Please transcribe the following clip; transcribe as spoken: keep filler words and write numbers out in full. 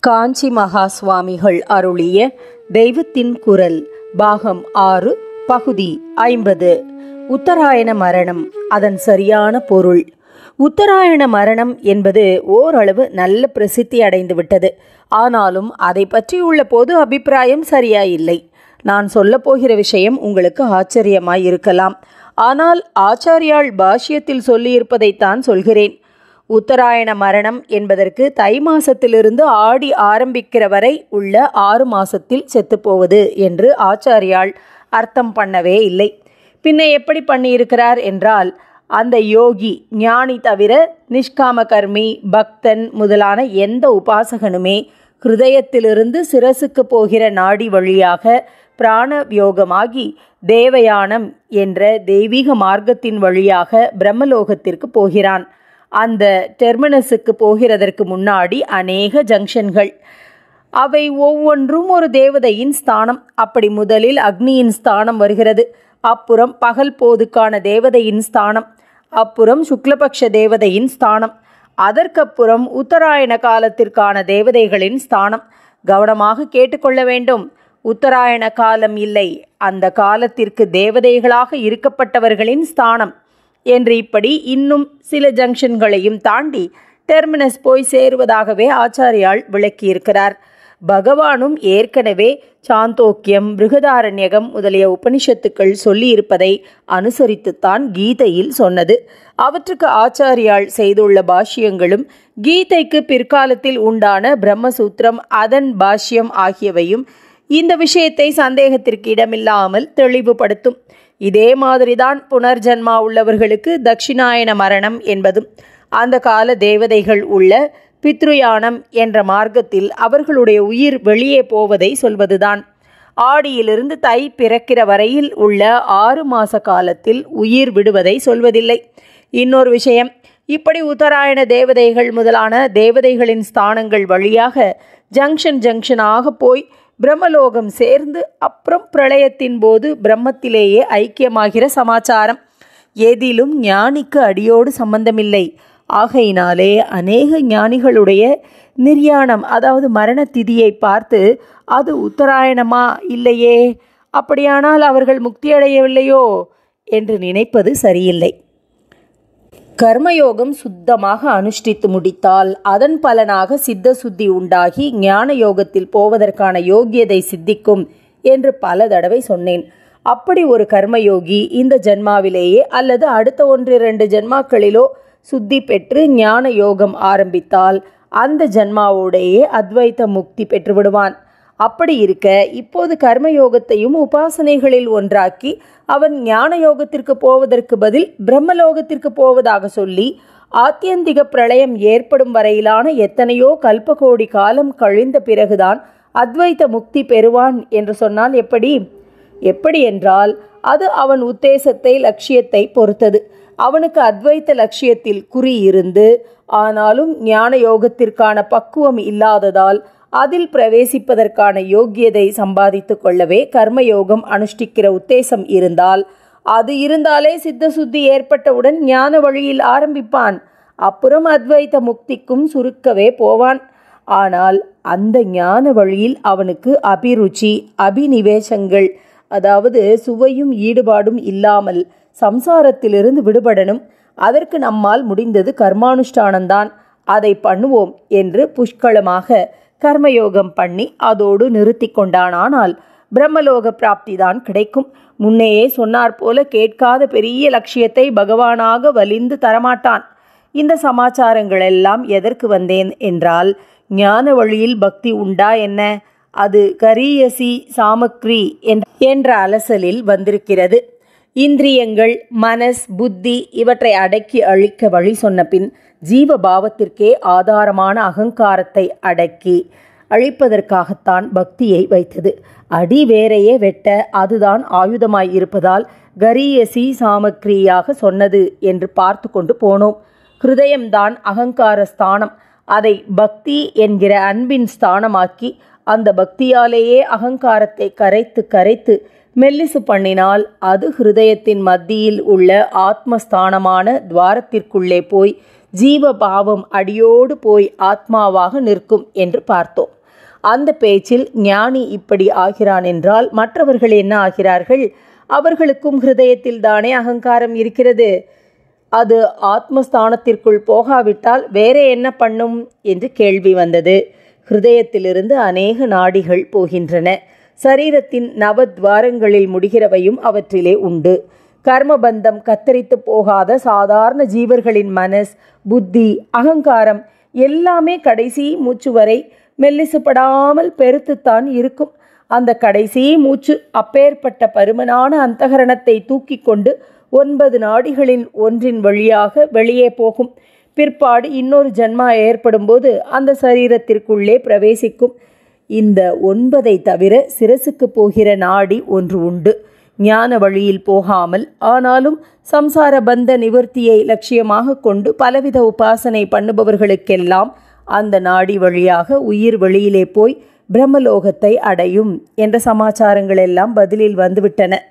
காஞ்சி மகா சுவாமிகள் அருளிய தெய்வத்தின் குரல் பாகம் ஆறு பகுதி ஐம்பது. உத்தராயண மரணம், அதன் சரியான பொருள். உத்தராயண மரணம் என்பது ஓரளவு நல்ல பிரசித்தி அடைந்து விட்டது. ஆனாலும் அதை பற்றியுள்ள பொது அபிப்பிராயம் சரியாயில்லை. நான் சொல்லப்போகிற விஷயம் உங்களுக்கு ஆச்சரியமாய் இருக்கலாம். ஆனால் ஆச்சாரியால் பாஷ்யத்தில் சொல்லியிருப்பதைத்தான் சொல்கிறேன். உத்தராயண மரணம் என்பதற்கு தை மாசத்திலிருந்து ஆடி ஆரம்பிக்கிற வரை உள்ள ஆறு மாசத்தில் செத்துப்போவது என்று ஆச்சாரியால் அர்த்தம் பண்ணவே இல்லை. பின்ன எப்படி பண்ணியிருக்கிறார் என்றால், அந்த யோகி ஞானி தவிர நிஷ்காம கர்மி, பக்தன் முதலான எந்த உபாசகனுமே ஹிருதயத்திலிருந்து சிரசுக்கு போகிற நாடி வழியாக பிராணவியோகமாகி தேவயானம் என்ற தெய்வீக மார்க்கத்தின் வழியாக பிரம்மலோகத்திற்கு போகிறான். அந்த டெர்மினஸுக்கு போகிறதற்கு முன்னாடி அநேக ஜங்ஷன்கள். அவை ஒவ்வொன்றும் ஒரு தேவதையின் ஸ்தானம். அப்படி முதலில் அக்னியின் ஸ்தானம் வருகிறது. அப்புறம் பகல் போதுக்கான தேவதையின் ஸ்தானம். அப்புறம் சுக்லபக்ஷ தேவதையின் ஸ்தானம். அதற்கப்புறம் உத்தராயண காலத்திற்கான தேவதைகளின் ஸ்தானம். கவனமாக கேட்டுக்கொள்ள வேண்டும். உத்தராயண காலம் இல்லை, அந்த காலத்திற்கு தேவதைகளாக இருக்கப்பட்டவர்களின் ஸ்தானம் என்று இப்படி இன்னும் சில ஜங்ஷன்களையும் தாண்டி டெர்மினஸ் போய் சேருவதாகவே ஆச்சாரியால் விளக்கியிருக்கிறார். பகவானும் ஏற்கனவே சாந்தோக்கியம், பிருகதாரண்யகம் முதலிய உபனிஷத்துக்கள் சொல்லியிருப்பதை அனுசரித்துத்தான் கீதையில் சொன்னது. அவற்றுக்கு ஆச்சாரியால் செய்துள்ள பாஷ்யங்களும் கீதைக்கு பிற்காலத்தில் உண்டான பிரம்மசூத்திரம், அதன் பாஷ்யம் ஆகியவையும் இந்த விஷயத்தை சந்தேகத்திற்கு இடமில்லாமல் தெளிவுபடுத்தும். இதே மாதிரிதான் புனர்ஜன்மா உள்ளவர்களுக்கு தட்சிணாயன மரணம் என்பதும் அந்த கால தேவதைகள் உள்ள பித்ருயானம் என்ற மார்க்கத்தில் அவர்களுடைய உயிர் வெளியே போவதை சொல்வதுதான். ஆடியிலிருந்து தை பிறக்கிற வரையில் உள்ள ஆறு மாத காலத்தில் உயிர் விடுவதை சொல்வதில்லை. இன்னொரு விஷயம், இப்படி உத்தராயண தேவதைகள் முதலான தேவதைகளின் ஸ்தானங்கள் வழியாக ஜங்ஷன் ஜங்ஷனாக போய் பிரம்மலோகம் சேர்ந்து அப்புறம் பிரளயத்தின் போது பிரம்மத்திலேயே ஐக்கியமாகிற சமாச்சாரம் எதிலும் ஞானிக்கு அடியோடு சம்பந்தமில்லை. ஆகையினாலே அநேக ஞானிகளுடைய நிர்யாணம், அதாவது மரண திதியை பார்த்து அது உத்தராயணமா இல்லையே, அப்படியானால் அவர்கள் முக்தியடையவில்லையோ என்று நினைப்பது சரியில்லை. கர்மயோகம் சுத்தமாக அனுஷ்டித்து முடித்தால் அதன் பலனாக சித்த சுத்தி உண்டாகி ஞான யோகத்தில் போவதற்கான யோகியதை சித்திக்கும் என்று பல தடவை சொன்னேன். அப்படி ஒரு கர்மயோகி இந்த ஜென்மாவிலேயே அல்லது அடுத்த ஒன்று இரண்டு ஜென்மாக்களிலோ சுத்தி பெற்று ஞான யோகம் ஆரம்பித்தால் அந்த ஜென்மாவோடையே அத்வைத முக்தி பெற்று விடுவான். அப்படி இருக்க இப்போது கர்மயோகத்தையும் உபாசனைகளில் ஒன்றாக்கி அவன் ஞான யோகத்திற்கு போவதற்கு பதில் பிரம்மலோகத்திற்கு போவதாக சொல்லி ஆத்தியந்திக பிரளயம் ஏற்படும் வரையிலான எத்தனையோ கல்பகோடி காலம் கழிந்த பிறகுதான் அத்வைத முக்தி பெறுவான் என்று சொன்னால் எப்படி? எப்படி என்றால் அது அவன் உத்தேசத்தை, லட்சியத்தை பொறுத்தது. அவனுக்கு அத்வைத்த லட்சியத்தில் குறி இருந்து ஆனாலும் ஞான யோகத்திற்கான பக்குவம் இல்லாததால் அதில் பிரவேசிப்பதற்கான யோக்கியதை சம்பாதித்து கொள்ளவே கர்மயோகம் அனுஷ்டிக்கிற உத்தேசம் இருந்தால், அது இருந்தாலே சித்த சுத்தி ஏற்பட்டவுடன் ஞான வழியில் ஆரம்பிப்பான். அப்புறம் அத்வைத முக்திக்கும் சுருக்கவே போவான். ஆனால் அந்த ஞான வழியில் அவனுக்கு அபிருச்சி, அபினிவேசங்கள், அதாவது சுவையும் ஈடுபாடும் இல்லாமல் சம்சாரத்திலிருந்து விடுபடணும். அதற்கு நம்மால் முடிந்தது கர்மானுஷ்டானந்தான். அதை பண்ணுவோம் என்று புஷ்கலமாக கர்மயோகம் பண்ணி அதோடு நிறுத்தி கொண்டானால் பிரம்மலோக பிராப்தி தான் கிடைக்கும். முன்னையே சொன்னார் போல கேட்காத பெரிய லட்சியத்தை பகவானாக வலிந்து தரமாட்டான். இந்த சமாச்சாரங்கள் எல்லாம் எதற்கு வந்தேன் என்றால், ஞான வழியில் பக்தி உண்டா என்ன, அது கரியசி சாமக்ரி என்ற அலசலில் வந்திருக்கிறது. இந்திரியங்கள், மனஸ், புத்தி இவற்றை அடக்கி அழிக்க வழி சொன்ன பின் ஜீவபாவத்திற்கே ஆதாரமான அகங்காரத்தை அடக்கி அழிப்பதற்காகத்தான் பக்தியை வைத்தது. அடி வேரையே வெட்ட அதுதான் ஆயுதமாய் இருப்பதால் கரியசி சாமக்ரியாக சொன்னது என்று பார்த்து கொண்டு போனோம். ஹிருதயம்தான் அகங்கார ஸ்தானம். அதை பக்தி என்கிற அன்பின் ஸ்தானமாக்கி அந்த பக்தியாலேயே அகங்காரத்தை கரைத்து கரைத்து மெல்லிசு பண்ணினால் அது ஹிருதயத்தின் மத்தியில் உள்ள ஆத்மஸ்தானமான துவாரத்திற்குள்ளே போய் ஜீவ பாவம் அடியோடு போய் ஆத்மாவாக நிற்கும் என்று பார்த்தோம். அந்த பேச்சில் ஞானி இப்படி ஆகிறான் என்றால் மற்றவர்கள் என்ன ஆகிறார்கள்? அவர்களுக்கும் ஹிருதயத்தில் தானே அகங்காரம் இருக்கிறது. அது ஆத்மஸ்தானத்திற்குள் போகாவிட்டால் வேற என்ன பண்ணும் என்று கேள்வி வந்தது. ஹிருதயத்திலிருந்து அநேக நாடிகள் போகின்றன. சரீரத்தின் நவத்வாரங்களில் முடிகிறவையும் அவற்றிலே உண்டு. கர்மபந்தம் கத்தரித்து போகாத சாதாரண ஜீவர்களின் மனஸ், புத்தி, அகங்காரம் எல்லாமே கடைசி மூச்சு வரை மெல்லிசுப்படாமல் பெருத்துத்தான் இருக்கும். அந்த கடைசி மூச்சு அப்பேற்பட்ட பருமனான அந்தகரணத்தை தூக்கி கொண்டு ஒன்பது நாடிகளின் ஒன்றின் வழியாக வெளியே போகும். பிற்பாடு இன்னொரு ஜன்மா ஏற்படும் போது அந்த சரீரத்திற்குள்ளே பிரவேசிக்கும். இந்த ஒன்பதை தவிர சிரசுக்கு போகிற நாடி ஒன்று உண்டு. ஞான வழியில் போகாமல் ஆனாலும் சம்சார பந்த நிவர்த்தியை லட்சியமாக கொண்டு பலவித உபாசனை பண்ணுபவர்களுக்கெல்லாம் அந்த நாடி வழியாக உயிர் வெளியிலே போய் பிரம்மலோகத்தை அடையும் என்ற சமாச்சாரங்கள் எல்லாம் பதிலில் வந்துவிட்டன.